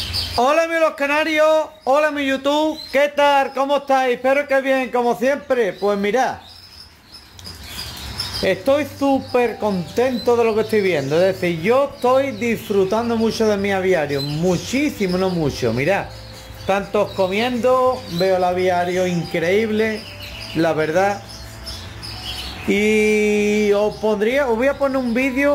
Hola amigos canarios, hola mi YouTube, ¿qué tal? ¿Cómo estáis? Espero que bien, como siempre. Pues mirad, estoy súper contento de lo que estoy viendo. Es decir, yo estoy disfrutando mucho de mi aviario, muchísimo, no mucho. Mirad, tantos comiendo, veo el aviario increíble, la verdad. Y os voy a poner un vídeo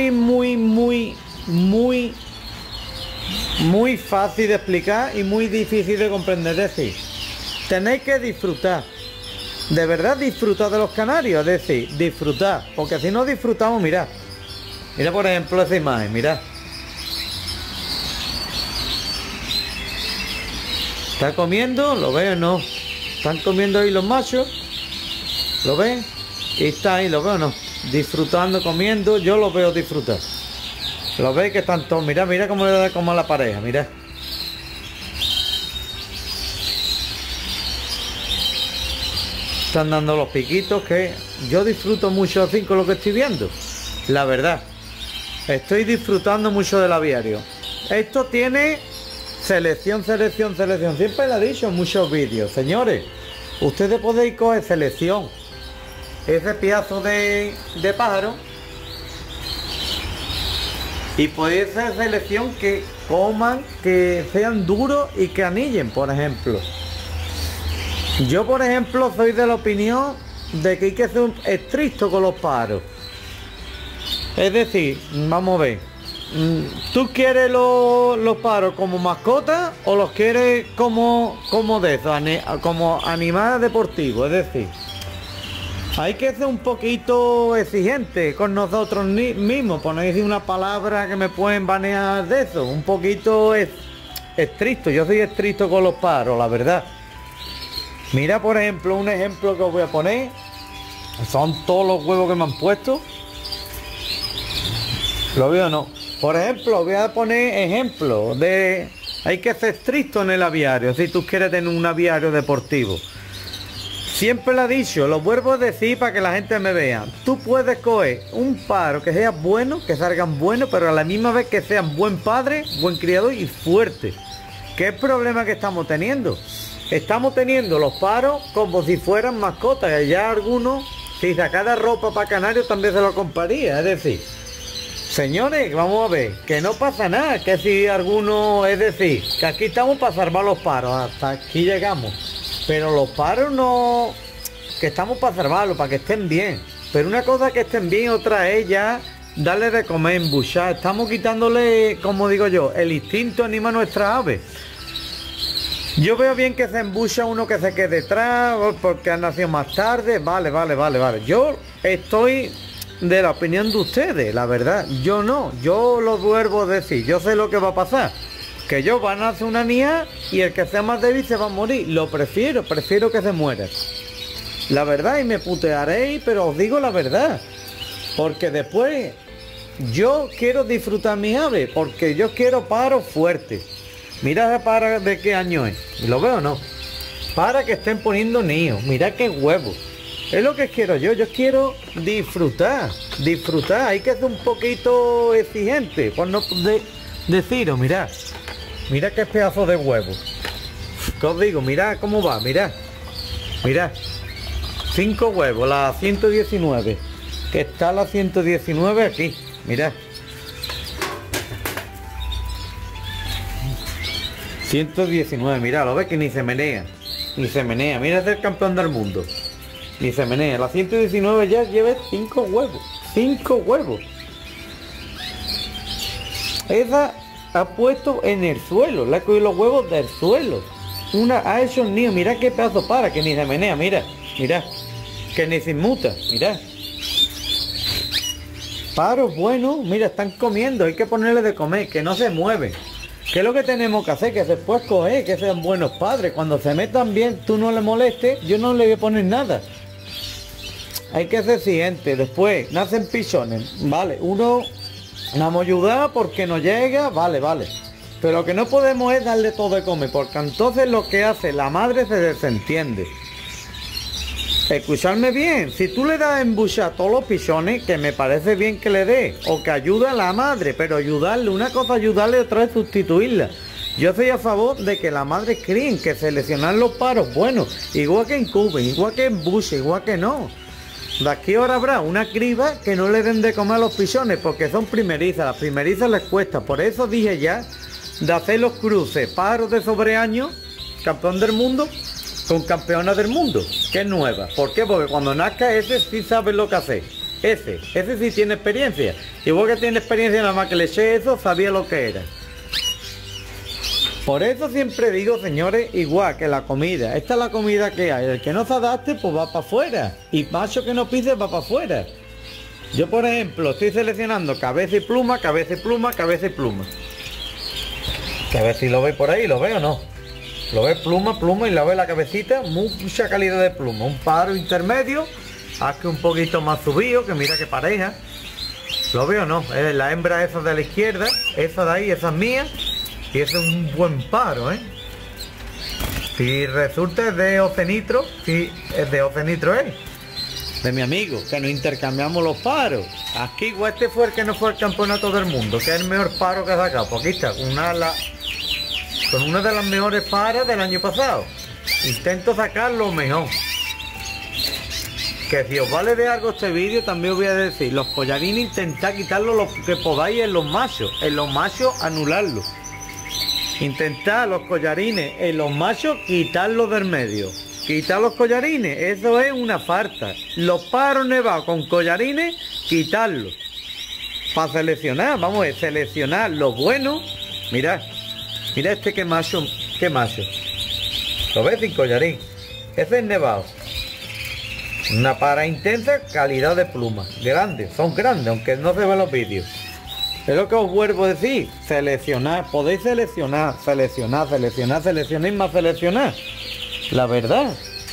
muy fácil de explicar y muy difícil de comprender. Es decir, tenéis que disfrutar, de verdad disfrutar de los canarios, es decir, disfrutar, porque si no disfrutamos, mirad, mira por ejemplo esa imagen, mirad, está comiendo, lo veo, no, están comiendo ahí los machos, lo ven, y está ahí, lo veo, no, disfrutando, comiendo, yo lo veo disfrutar. Lo veis que están todos, mirad, mira cómo le da como a la pareja, mirad. Están dando los piquitos que yo disfruto mucho así con lo que estoy viendo. La verdad, estoy disfrutando mucho del aviario. Esto tiene selección. Siempre lo he dicho en muchos vídeos. Señores, ustedes podéis coger selección. Ese pedazo de pájaro. Y puede ser selección que coman, que sean duros y que anillen, por ejemplo. Yo, por ejemplo, soy de la opinión de que hay que ser estricto con los pájaros. Es decir, vamos a ver. ¿Tú quieres los pájaros como mascota o los quieres como de eso, como animales deportivos? Es decir, hay que ser un poquito exigente con nosotros mismos, por no decir una palabra que me pueden banear de eso, un poquito estricto. Yo soy estricto con los pájaros, la verdad. Mira, por ejemplo, un ejemplo que os voy a poner, son todos los huevos que me han puesto. ¿Lo veo o no? Por ejemplo, voy a poner ejemplo de, hay que ser estricto en el aviario, si tú quieres tener un aviario deportivo. Siempre lo he dicho, lo vuelvo a decir para que la gente me vea. Tú puedes coger un pájaro que sea bueno, que salgan buenos, pero a la misma vez que sean buen padre, buen criador y fuerte. ¿Qué es el problema que estamos teniendo? Estamos teniendo los pájaros como si fueran mascotas. Y ya algunos, si sacara ropa para canarios, también se lo compraría. Es decir, señores, vamos a ver, que no pasa nada. Que si alguno, es decir, que aquí estamos para salvar los pájaros. Hasta aquí llegamos. Pero los pájaros no, que estamos para salvarlos, para que estén bien. Pero una cosa es que estén bien, otra es ya darle de comer, embuchar. Estamos quitándole, como digo yo, el instinto anima a nuestras aves. Yo veo bien que se embucha uno que se quede detrás, porque han nacido más tarde. Vale. Yo estoy de la opinión de ustedes, la verdad. Yo no, yo lo vuelvo a decir, yo sé lo que va a pasar. Que yo van a hacer una niña y el que sea más débil se va a morir. Lo prefiero que se muera. La verdad, y me putearéis, pero os digo la verdad. Porque después yo quiero disfrutar mi ave, porque yo quiero pájaros fuertes. Mira ese pájaro de qué año es. ¿Lo veo o no? Para que estén poniendo niños. Mira qué huevos. Es lo que quiero yo quiero disfrutar. Hay que ser un poquito exigente. Por no deciros, mirad. Mira qué pedazo de huevo. ¿Qué os digo? Mirad cómo va, mirad. 5 huevos, la 119. Que está la 119 aquí. Mirad. 119, mirad, lo ves que ni se menea. Mira, es el campeón del mundo. Ni se menea. La 119 ya lleva 5 huevos. 5 huevos. Esa ha puesto en el suelo, le ha cogido los huevos del suelo. Una ha hecho un nido, mira qué pedazo para, que ni se menea, mira, que ni se inmuta, mira. Paros buenos, mira, están comiendo, hay que ponerle de comer, que no se mueven. ¿Qué es lo que tenemos que hacer? Que después coger, que sean buenos padres. Cuando se metan bien, tú no le molestes, yo no le voy a poner nada. Hay que ser exigente. Después, nacen pichones, vale, uno... Nos vamos a ayudar porque no llega, vale. Pero lo que no podemos es darle todo de comer, porque entonces lo que hace la madre se desentiende. Escuchadme bien, si tú le das a embuchar todos los pichones, que me parece bien que le dé, o que ayuda a la madre, pero ayudarle, una cosa ayudarle, otra vez sustituirla. Yo estoy a favor de que la madre críen, que seleccionar los paros buenos, igual que en Cuba, igual que en Bush, igual que no. De aquí ahora habrá una criba que no le den de comer a los pichones porque son primerizas, las primerizas les cuesta. Por eso dije ya de hacer los cruces, paros de sobreaño, campeón del mundo, con campeona del mundo, que es nueva. ¿Por qué? Porque cuando nazca ese sí sabe lo que hace. Ese sí tiene experiencia. Igual que tiene experiencia, nada más que le eché eso, sabía lo que era. Por eso siempre digo, señores, igual que la comida. Esta es la comida que hay. El que no se adapte, pues va para afuera. Y macho que no pise, va para afuera. Yo, por ejemplo, estoy seleccionando cabeza y pluma, cabeza y pluma, cabeza y pluma. Que a ver si lo ve por ahí, ¿lo ve o no? Lo ve pluma, pluma y la ve la cabecita, mucha calidad de pluma. Un paro intermedio, haz que un poquito más subido, que mira que pareja. ¿Lo veo o no? La hembra esa de la izquierda, esa de ahí, esa es mía. Y ese es un buen paro, ¿eh? Si resulta de ocenitro, si es de ocenitro de mi amigo, que nos intercambiamos los paros. Aquí igual este fue el que no fue al campeonato del mundo, que es el mejor paro que ha sacado. Pues aquí está, con una de las mejores paras del año pasado. Intento sacar lo mejor. Que si os vale de algo este vídeo, también os voy a decir, los collarines intentad quitarlo lo que podáis en los machos anularlo. Intentad los collarines en los machos quitarlos del medio. Quitar los collarines, eso es una falta. Los paros nevados con collarines, quitarlos. Para seleccionar, vamos a seleccionar los buenos. Mirad, mira este que macho, qué macho. ¿Lo ves sin collarín? Ese es nevado. Una para intensa, calidad de pluma. Grandes, son grandes, aunque no se ven los vídeos. Es lo que os vuelvo a decir, seleccionar, podéis seleccionar y más seleccionar. La verdad.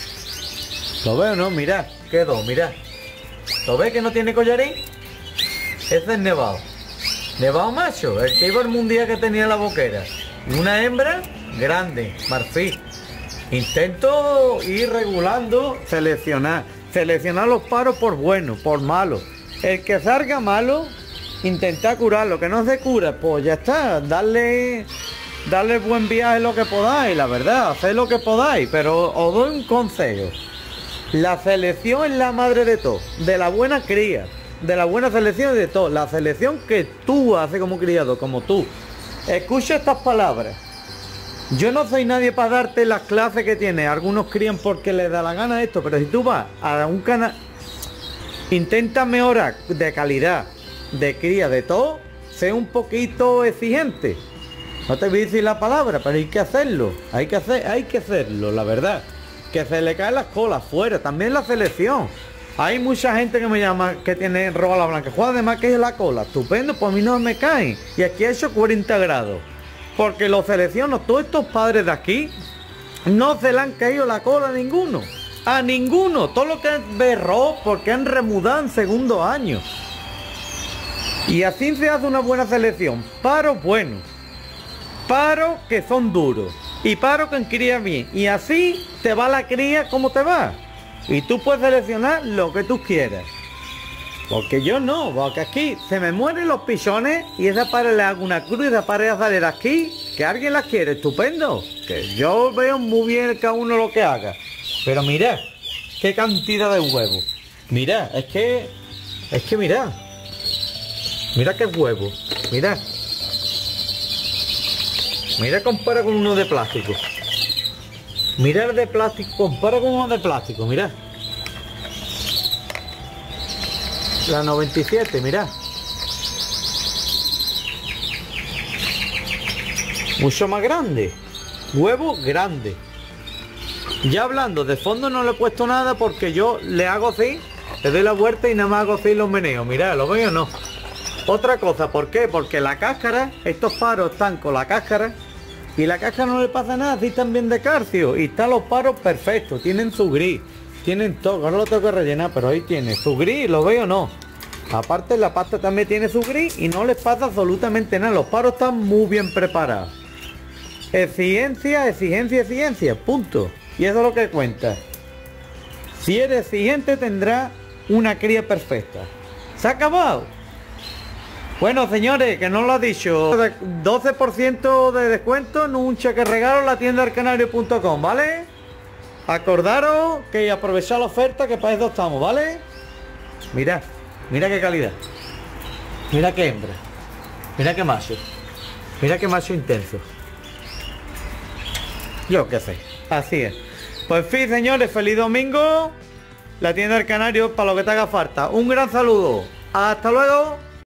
¿Lo veo o no? Mirad, quedó, mirad. ¿Lo ves que no tiene collarín? Ese es nevado. Nevado macho, el que iba al mundial que tenía la boquera. Una hembra grande, marfil. Intento ir regulando, seleccionar los paros por bueno, por malo. El que salga malo, intentar curarlo, que no se cura, pues ya está, darle buen viaje lo que podáis, la verdad, haced lo que podáis, pero os doy un consejo. La selección es la madre de todo, de la buena cría, de la buena selección y de todo. La selección que tú haces como criado, como tú. Escucha estas palabras. Yo no soy nadie para darte las clases que tiene. Algunos crían porque les da la gana esto, pero si tú vas a un canal, intenta mejorar de calidad, de cría, de todo, sé un poquito exigente. No te voy a decir la palabra, pero hay que hacerlo. Hay que hacerlo, la verdad. Que se le caen las colas fuera. También la selección. Hay mucha gente que me llama que tiene roba la blanca. Juega además que es la cola. Estupendo, pues a mí no me caen. Y aquí he hecho 40 grados. Porque los selecciono. Todos estos padres de aquí no se le han caído la cola a ninguno. A ninguno. Todo lo que es berró porque han remudado en segundo año. Y así se hace una buena selección. Paros buenos. Paros que son duros. Y paros que crían bien. Y así te va la cría como te va. Y tú puedes seleccionar lo que tú quieras. Porque yo no. Porque aquí se me mueren los pichones. Y esa pared le hago una cruz. Y esa pared a salir aquí. Que alguien las quiere. Estupendo. Que yo veo muy bien cada uno lo que haga. Pero mirad. Qué cantidad de huevos. Mirad. Es que mirad. Mira qué huevo. Mira. Mira, compara con uno de plástico. Mira el de plástico, compara con uno de plástico, mira. La 97, mira. Mucho más grande. Huevo grande. Ya hablando de fondo no le he puesto nada porque yo le hago así, le doy la vuelta y nada más hago así los meneos. Mira, ¿lo veo o no? Otra cosa, ¿por qué? Porque la cáscara, estos paros están con la cáscara y la cáscara no le pasa nada, así están bien de calcio y están los paros perfectos, tienen su gris, tienen todo, ahora lo tengo que rellenar, pero ahí tiene su gris, ¿lo veo o no? Aparte la pasta también tiene su gris y no les pasa absolutamente nada, los paros están muy bien preparados. Exigencia, punto. Y eso es lo que cuenta. Si eres exigente tendrás una cría perfecta. ¿Se ha acabado? Bueno, señores, que no lo ha dicho. 12% de descuento en un cheque regalo en la tienda elcanario.com, ¿vale? Acordaros que aprovechad la oferta, que para eso estamos, ¿vale? Mirad, mira qué calidad. Mira qué hembra. Mira qué macho. Mira qué macho intenso. Yo qué sé. Así es. Pues en fin, señores, feliz domingo. La tienda del Canario para lo que te haga falta. Un gran saludo. Hasta luego.